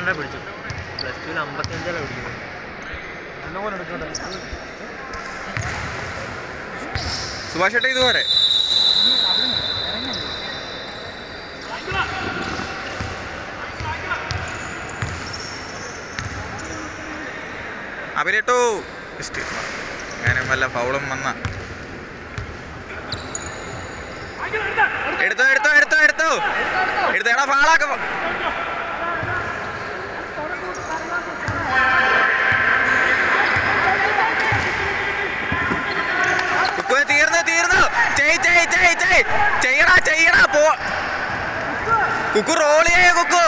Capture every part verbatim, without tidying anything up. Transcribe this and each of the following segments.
അമ്പത്താറിനെ പിടിച്ചു. പ്ലസ് ടുവിൽ അമ്പത്തഞ്ചാണ് പിടിക്കുന്നത്. സുഭാഷ് ചേട്ടാ ഇതുവരെ അവരേട്ടോ ഞാനും വല്ല ഫൗളും വന്ന എടുത്തോ എടുത്തോ എടുത്തോ എടുത്തോ എടുത്തോ എടാ ഫാളാക്ക തീർന്നു തീർന്നു ചെയ് ചെയ് ചെയ് ചെയ് ചെയ്യടാ ചെയ്യടാ പോ കുക്കു റോൾ ചെയ്യേ കുക്കു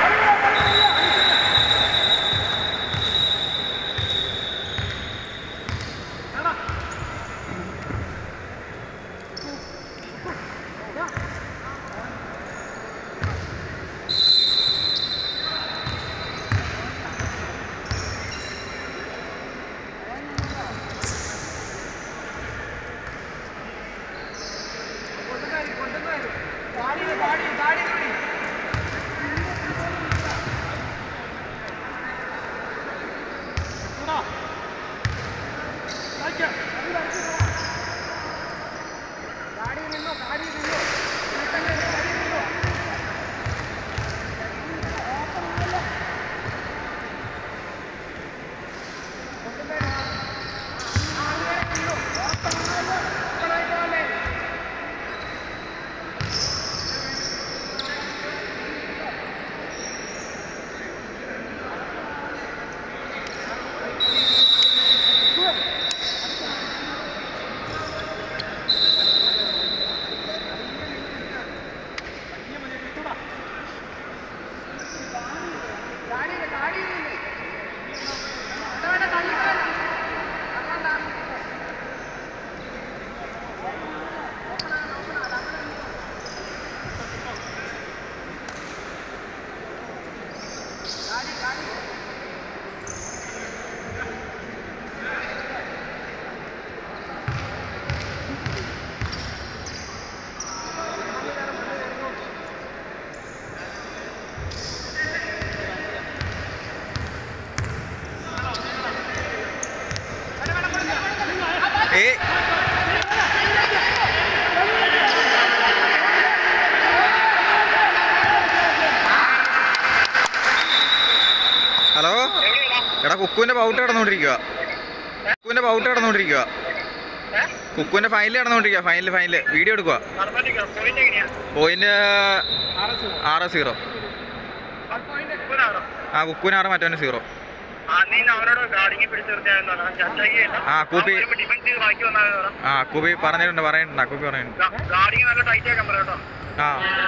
ഹലോ എടാ കുക്കുവിന്റെ പൗട്ട് കിടന്നുകൊണ്ടിരിക്കുക കുക്കുവിന്റെ പൗട്ട് കിടന്നുകൊണ്ടിരിക്കുക കുക്കുവിന്റെ ഫൈനൽ കിടന്നുകൊണ്ടിരിക്കുക ഫൈനല് ഫൈനല് വീഡിയോ എടുക്കുക പോയിന്റ് ആറ് സീറോ ആ കുക്കുവിന് ആറ് മറ്റവന് സീറോ ആ കൂപ്പി ആ കൂപ്പി പറഞ്ഞിട്ടുണ്ട് പറയുന്നുണ്ട് കൂപ്പി പറഞ്ഞിട്ടുണ്ട് ആ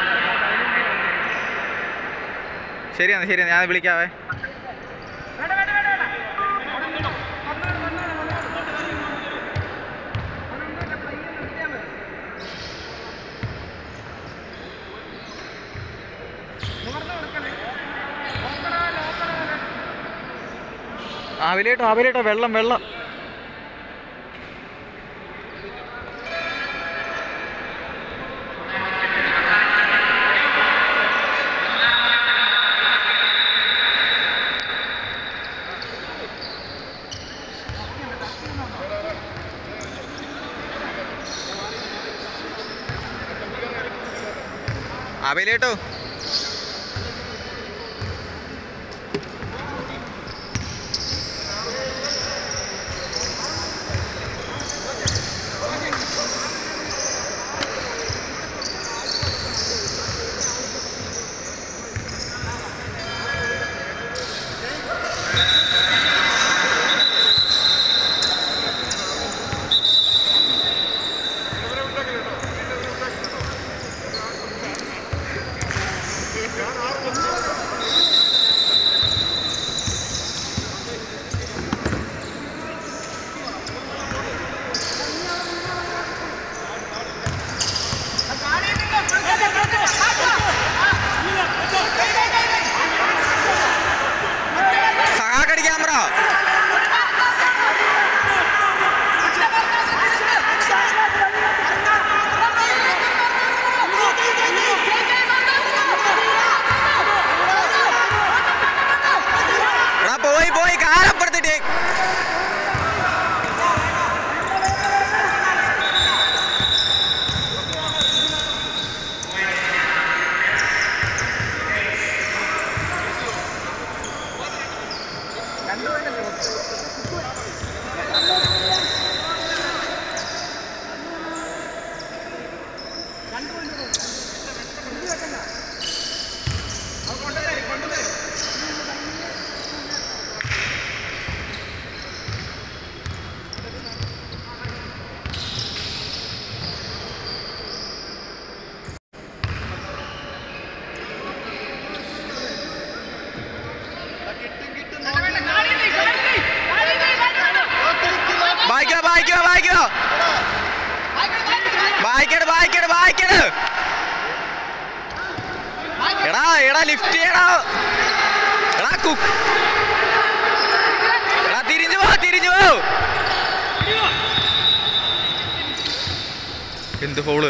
ശരിയാണ് ശരിയാണ് ഞാൻ വിളിക്കാവേ ആവിലേട്ടോ ആവിലേട്ടോ വെള്ളം വെള്ളം ആവിലേട്ടോ വായിക്കോ വായിക്കോ വായിക്കട് വായിക്കട് വായിക്കട് എടാ എടാ ലിഫ്റ്റ് ചെയ്യടാ എടാ കുക്ക് എടാ തിരിഞ്ഞു പോ തിരിഞ്ഞു പോ എന്ത് ഫോള്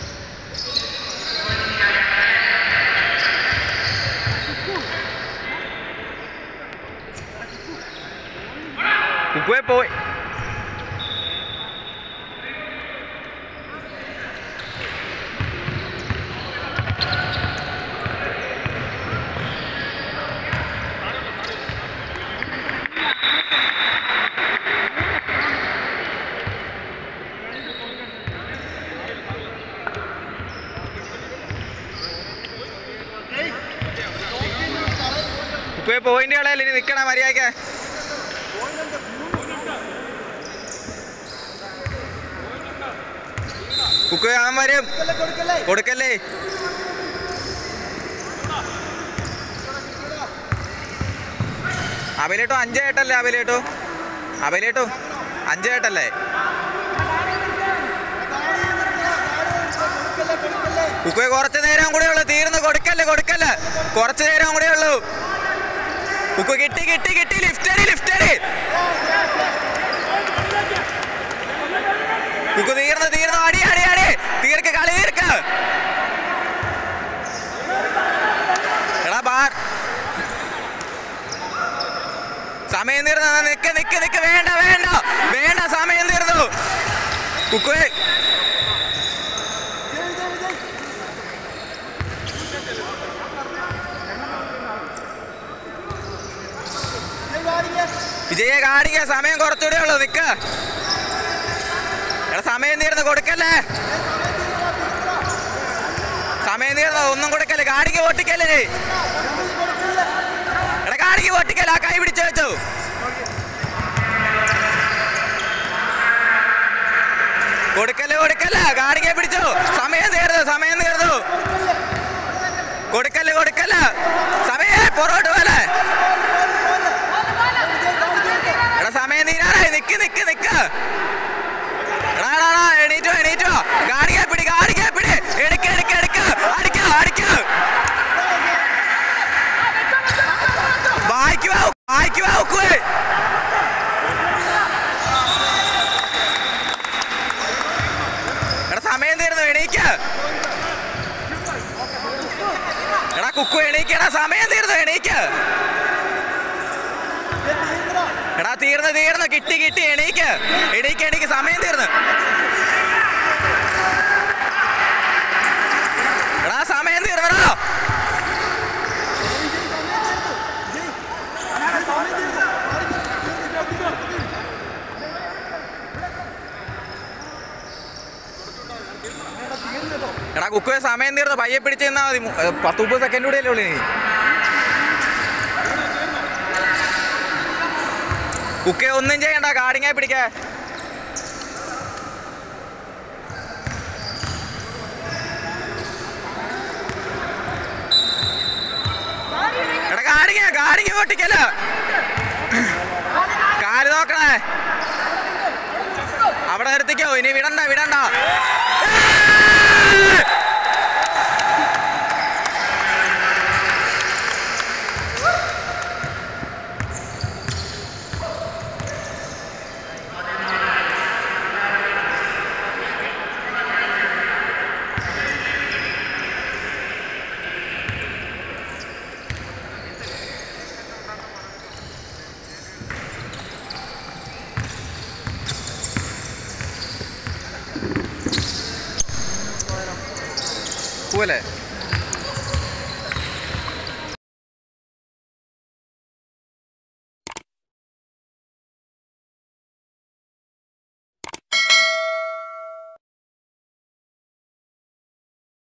കുക്കുവേ പോയി കുക്കുവേ പോയിന്റ് കളയല്ലേ ഇനി നിക്കണ മര്യാദക്ക് കുക്കുവേ അവൻ വരും കൊടുക്കല്ലേ അഭിലേട്ടോ അഞ്ചേട്ടല്ലേ അഭിലേട്ടോ അഭിലേട്ടോ അഞ്ചേട്ടല്ലേ കുക്കുവേ കുറച്ചു നേരം കൂടെ ഉള്ളു തീർന്നു കൊടുക്കല്ലേ കൊടുക്കല്ലേ കുറച്ചു നേരം കൂടെ ഉള്ളു കുക്കു കിട്ടി കിട്ടി കിട്ടി ലിഫ്റ്റ് അടി ലിഫ്റ്റ് അടി കുക്കു തീർന്നു തീർന്നു അടി അടി അടി തീർക്ക് കളി തീർക്ക് എടാ ബാർ സമയം തീർന്നു നിക്ക് നിക്ക് നിക്ക് വേണ്ട വേണ്ട വേണ്ട സമയം തീർന്നു കുക്കുവേ വിജയെ കാണിക്ക സമയം കുറച്ചുകൂടെ ഉള്ളു നിക്ക് എടാ സമയം തീർന്ന് കൊടുക്കല്ലേ സമയം തീർന്നു ഒന്നും കൊടുക്കല്ലേ കാണിക്ക് പൊട്ടിക്കല്ലേ എടാ കാണിക്ക് പൊട്ടിക്കല്ല ആ കൈ പിടിച്ചു വെച്ചു കൊടുക്കല്ലേ കൊടുക്കല്ല കാണിക്കെ പിടിച്ചു സമയം തീർന്നു സമയം തീർന്നു കൊടുക്കല്ലേ കൊടുക്കല്ല സമയം പുറകോട്ട് പോലെ എടാ സമയം തീരാറായി നിക്ക് നിക്ക് നിക്ക് എടാടാ എണീറ്റോ എണീറ്റോ ഗാഡിയെ പിടി ഗാഡിയെ പിടി എടുക്ക എടുക്ക എടുക്ക അടിക്ക അടിക്ക വായിക്കുവാ വായിക്കുവാ ഉക്കുവേ എടാ സമയം തീർന്നു എണീക്ക എടാ കുക്കു എണീക്കടാ സമയം തീർന്നു എണീക്ക എടാ തീർന്ന് തീർന്ന് കിട്ടി കിട്ടി എണീക്ക് എണീക്ക് എണീക്ക് സമയം തീർന്ന് എടാ സമയം തീർന്നടാ എടാ കുക്കുവേ സമയം തീർന്ന് പയ്യെ പിടിച്ച് നിന്നാ മതി പത്ത് മുപ്പത് സെക്കൻഡ് കൂടെ അല്ലേ ഉള്ളൂ നീ കുക്കെ ഒന്നും ചെയ്യണ്ട കാടിങ്ങായി പിടിക്കേ എടാ കാടിങ്ങ കാടിങ്ങ പൊട്ടിക്കല്ല കാല് നോക്കണേ അവിടെ നിർത്തിക്കോ ഇനി വിടണ്ട വിടണ്ട പോലെ